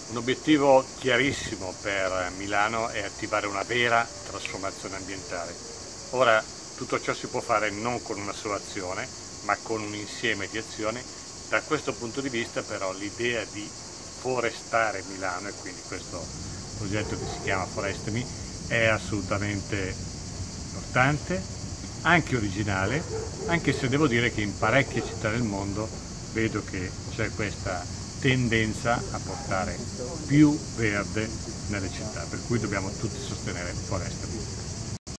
Un obiettivo chiarissimo per Milano è attivare una vera trasformazione ambientale. Ora, tutto ciò si può fare non con una sola azione, ma con un insieme di azioni. Da questo punto di vista, però, l'idea di forestare Milano, e quindi questo progetto che si chiama Forestami, è assolutamente importante, anche originale, anche se devo dire che in parecchie città del mondo vedo che c'è questa tendenza a portare più verde nelle città, per cui dobbiamo tutti sostenere Forestami.